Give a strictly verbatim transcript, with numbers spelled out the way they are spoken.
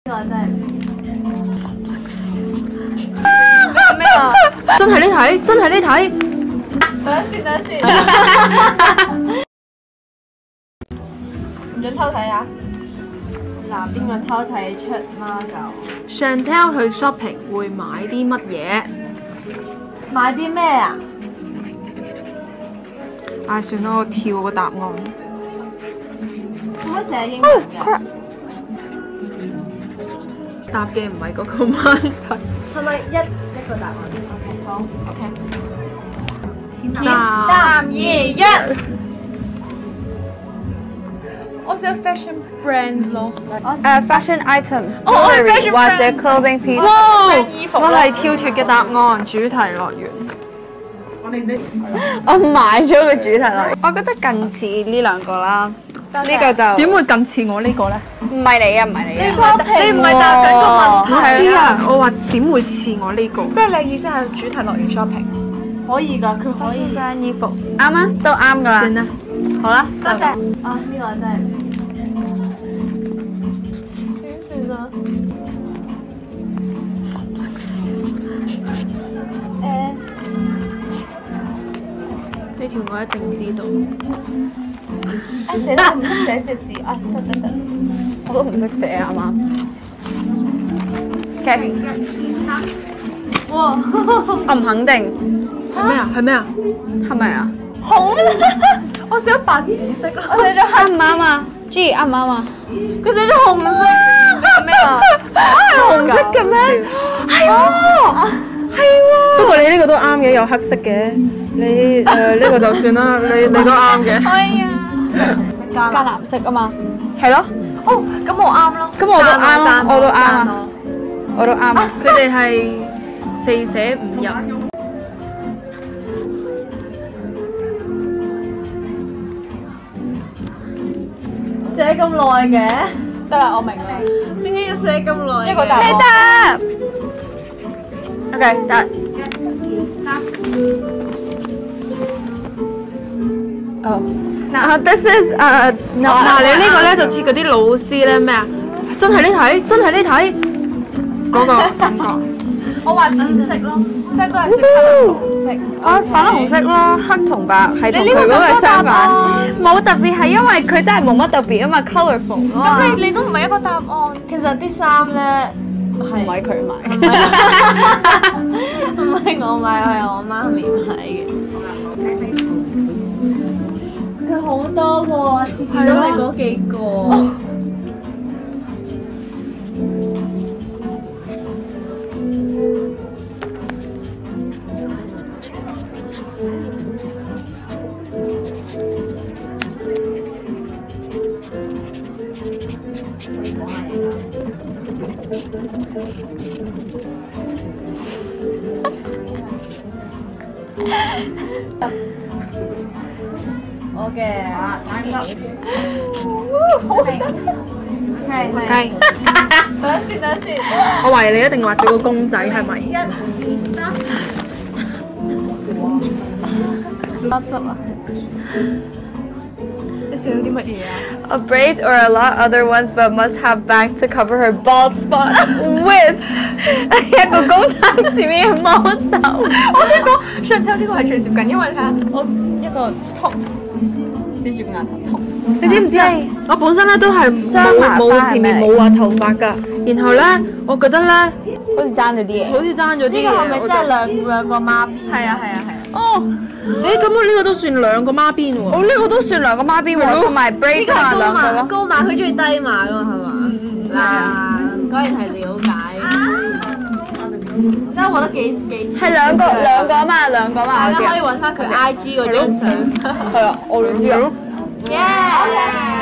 呢個真係咩啊？真係呢睇，真係呢睇。 等一先，等一先。唔准偷睇啊！嗱，邊個偷睇出貓就 Chantel 去 shopping 會買啲乜嘢？ 買啲咩啊？ 唉，算啦，我跳個答案。 做乜寫英文㗎？ 答嘅唔係嗰個問題。 係咪一一個答案 ？OK， 好 ，OK。 三三二一。 我想 fashion brand 咯。 誒 fashion items， 哦 jewelry 或者 clothing piece。 哇！我係跳脱嘅答案，主題樂園。 我買咗個主題樂園，我覺得近似呢兩個啦。呢個就點會咁似我呢個咧？ 唔係你啊，唔係你啊。 你唔係答緊個問題知啊！我話點會似我呢個？即係你意思係主題樂園 shopping 可以㗎，佢可以。 間衣服啱啊，都啱㗎啦。 算啦， 好啦， 多謝。啊，呢個真係點算啊？誒， 呢條我一定知道。 誒死啦！我唔識寫隻字，啊得得得， 我都唔識寫啊嘛。OK， 哇！ 我唔肯定係咩啊？係咩啊？ 係咪啊？ 紅，我寫咗白紫色咯，我寫咗黑， 啱唔啱啊？G 啱唔啱啊？ 佢寫咗紅色，咩啊？ 係紅色嘅咩？係喎，係喎。 不過你呢個都啱嘅，有黑色嘅。你誒呢個就算啦，你你都啱嘅。 哎呀， 加藍色啊嘛，係咯。 哦，咁我啱咯。 咁我都啱啊，我都啱啊，我都啱啊。 佢哋係四捨五入。 寫咁耐嘅，得啦，我明啦。點解要寫咁耐？一個答你答。OK，得。哦，嗱，this is 誒， 嗱，你呢個咧就似嗰啲老師咧咩啊？真係呢睇，真係呢睇嗰個感覺。 我話淺色咯，即係都係色黑紅色。 我粉紅色咯，黑同白係同佢嗰個相反。冇特別係因為佢真係冇乜特別啊嘛 ，colourful 咯。 咁你你都唔係一個答案。其實啲衫咧係唔係佢買嘅， 唔係我買，係我媽咪買嘅。佢好多個，次次都係嗰幾個。我嘅，係係。等一先，等一先。 我懷疑你一定畫咗個公仔係咪？ 一、二、三。垃圾啊！ 你寫咗啲乜嘢啊 A braid or a lot other ones, but must have bangs to cover her bald spot with 一個公仔前面嘅毛豆。 我想講 Chantel 呢個係最接近，因為睇下我一個禿，接住個額頭禿。你知唔知啊？我本身咧都係冇冇前面冇畫頭髮㗎，然後咧我覺得咧好似爭咗啲嘢。 好似爭咗啲嘢。 呢個係咪真係兩兩個孖辮？ 係啊係啊係啊。哦，誒咁我呢個都算兩個孖辮喎。 我呢個都算兩個孖辮喎，同埋 braid 加埋兩個咯。 高碼，佢中意低碼㗎嘛係嘛？嗱，果然係了解。真係覺得幾幾係兩個兩個啊嘛，兩個啊嘛。 大家可以揾翻佢 I G 嗰張相。 係啊，我哋知啊。 耶！